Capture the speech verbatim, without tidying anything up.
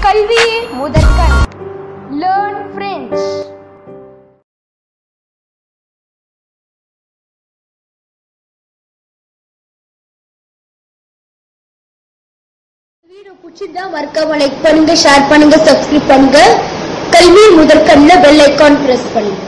கல்வியே முதற்கண். Learn French. Video பிடிச்சிருந்தா மறக்காம லைக் பண்ணுங்க, ஷேர் பண்ணுங்க, சப்ஸ்கிரைப் பண்ணுங்க. கல்வி முதற்கண்ல பெல் ஐகான் பிரஸ் பண்ணுங்க.